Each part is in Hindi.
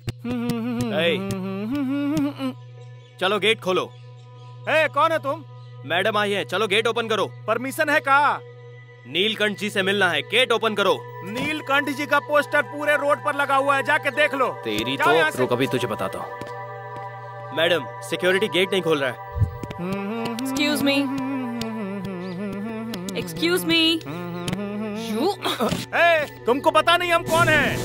चलो गेट खोलो। कौन है तुम? मैडम आई है, चलो गेट ओपन करो। परमिशन है कहाँ? नीलकंठ जी से मिलना है, गेट ओपन करो। नीलकंठ जी का पोस्टर पूरे रोड पर लगा हुआ है, जाके देख लो। तेरी तो रुक, अभी तुझे बताता हूँ। मैडम सिक्योरिटी गेट नहीं खोल रहा है। Excuse me, excuse me. तुमको पता नहीं हम कौन हैं?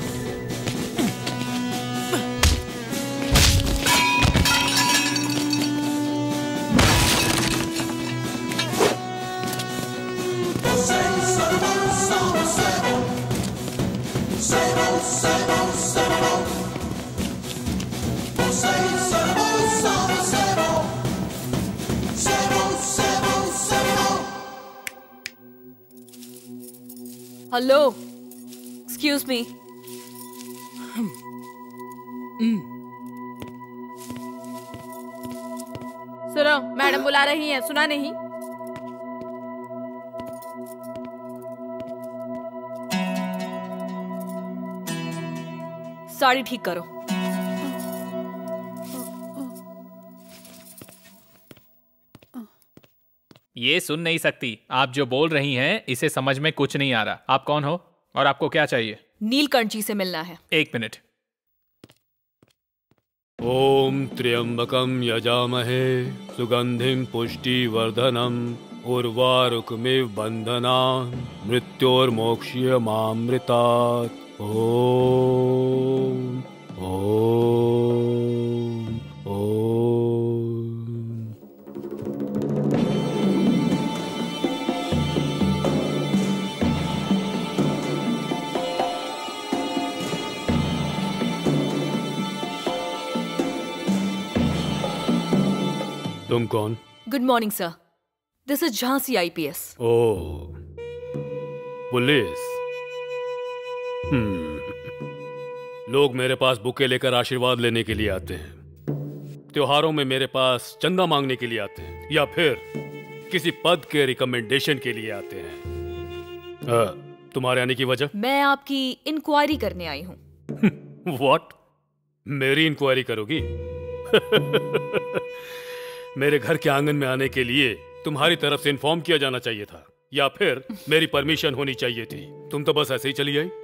Hello, excuse me. सुनो, मैडम बुला रही हैं, सुना नहीं? साड़ी ठीक करो। ये सुन नहीं सकती। आप जो बोल रही हैं इसे समझ में कुछ नहीं आ रहा। आप कौन हो और आपको क्या चाहिए? नीलकंठ जी से मिलना है। 1 मिनट। ओम त्र्यंबकम यजामहे सुगंधिम पुष्टिवर्धनम उर्वारुकमिव बंधनान् मृत्योर्मोक्ष्यमामृतात्। ओम ओम ओम। तुम कौन? Good morning sir, this is Jhansi IPS। Oh, police. लोग मेरे पास बुके लेकर आशीर्वाद लेने के लिए आते हैं, त्योहारों में मेरे पास चंदा मांगने के लिए आते हैं, या फिर किसी पद के रिकमेंडेशन के लिए आते हैं। तुम्हारे आने की वजह? मैं आपकी इंक्वायरी करने आई हूँ। व्हाट? मेरी इंक्वायरी करोगी? मेरे घर के आंगन में आने के लिए तुम्हारी तरफ से इन्फॉर्म किया जाना चाहिए था, या फिर मेरी परमिशन होनी चाहिए थी। तुम तो बस ऐसे ही चली आई।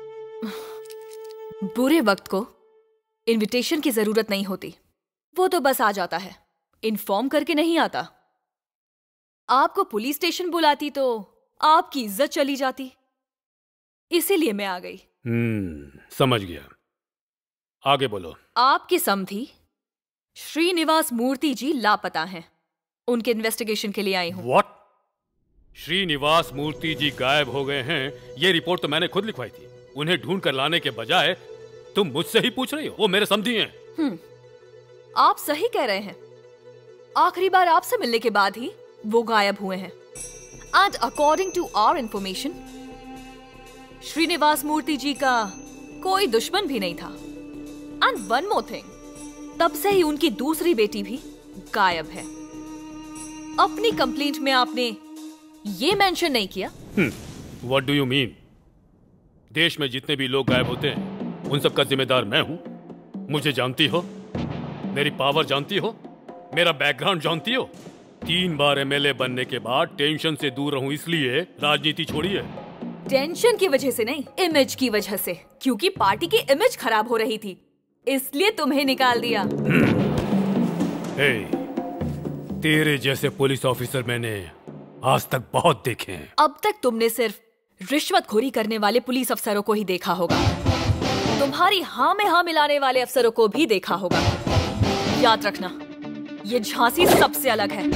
बुरे वक्त को इनविटेशन की जरूरत नहीं होती, वो तो बस आ जाता है, इन्फॉर्म करके नहीं आता। आपको पुलिस स्टेशन बुलाती तो आपकी इज्जत चली जाती, इसीलिए मैं आ गई। समझ गया, आगे बोलो। आपके समधी श्रीनिवास मूर्ति जी लापता हैं, उनके इन्वेस्टिगेशन के लिए आई हूं। व्हाट? श्रीनिवास मूर्ति जी गायब हो गए हैं, ये रिपोर्ट तो मैंने खुद लिखवाई थी। उन्हें ढूंढ कर लाने के बजाय तुम मुझसे ही पूछ रही हो? वो मेरे समधी हैं। आप सही कह रहे हैं, आखिरी बार आपसे मिलने के बाद ही वो गायब हुए हैं। And according to our information, Shrinivas Murthy ji का कोई दुश्मन भी नहीं था। एंड वन मोर थिंग, तब से ही उनकी दूसरी बेटी भी गायब है। अपनी कंप्लेंट में आपने ये मेंशन नहीं किया। What do you mean? देश में जितने भी लोग गायब होते हैं उन सब का जिम्मेदार मैं हूं। मुझे जानती हो, मेरी पावर जानती हो, मेरा बैकग्राउंड जानती हो। 3 बार MLA बनने के बाद टेंशन से दूर रहूं, इसलिए राजनीति छोड़ी है। टेंशन की वजह से नहीं, इमेज की वजह से, क्योंकि पार्टी की इमेज खराब हो रही थी, इसलिए तुम्हें निकाल दिया। हे, तेरे जैसे पुलिस ऑफिसर मैंने आज तक बहुत देखे हैं। अब तक तुमने सिर्फ रिश्वतखोरी करने वाले पुलिस अफसरों को ही देखा होगा, तुम्हारी हाँ में हाँ मिलाने वाले अफसरों को भी देखा होगा। याद रखना, ये झांसी सबसे अलग है।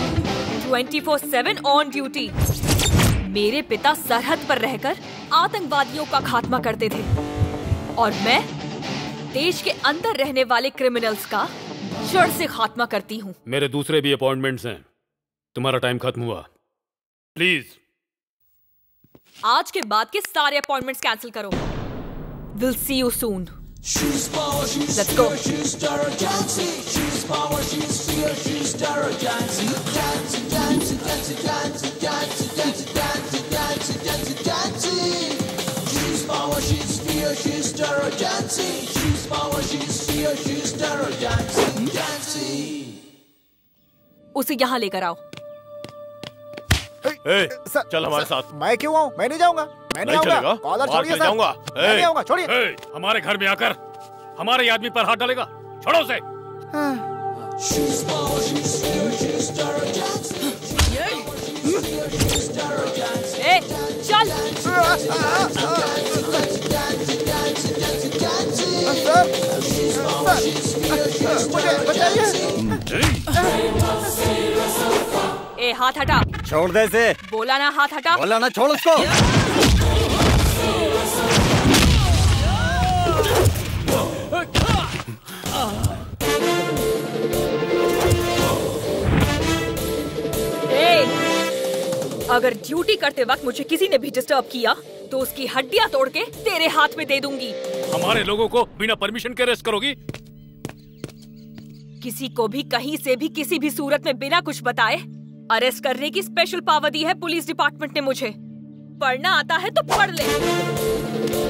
24/7 ऑन ड्यूटी। मेरे पिता सरहद पर रहकर आतंकवादियों का खात्मा करते थे, और मैं देश के अंदर रहने वाले क्रिमिनल्स का जड़ से खात्मा करती हूँ। मेरे दूसरे भी अपॉइंटमेंट्स हैं, तुम्हारा टाइम खत्म हुआ, प्लीज। आज के बाद के सारे अपॉइंटमेंट्स कैंसिल करो। Will see you soon. Let's go. She's power, she's fear, she's terror, dancing. She's उसे यहाँ लेकर आओ। चल हमारे साथ। मैं क्यों आऊँ? मैं नहीं जाऊंगा। मैं नहीं आऊंगा। कॉलर छोड़िए सर। जाऊंगा। मैं नहीं आऊंगा, छोड़िए। हमारे घर में आकर हमारे आदमी पर हाथ डालेगा, छोड़ो उसे। ए, चल। मुझे बचाइए। ए, हाथ हटा। छोड़ दे इसे। बोला ना हाथ हटा। बोला ना, छोड़ उसको। अगर ड्यूटी करते वक्त मुझे किसी ने भी डिस्टर्ब किया तो उसकी हड्डियां तोड़ के तेरे हाथ में दे दूंगी। हमारे लोगों को बिना परमिशन के अरेस्ट करोगी? किसी को भी कहीं से भी किसी भी सूरत में बिना कुछ बताए अरेस्ट करने की स्पेशल पावर दी है पुलिस डिपार्टमेंट ने मुझे। पढ़ना आता है तो पढ़ ले।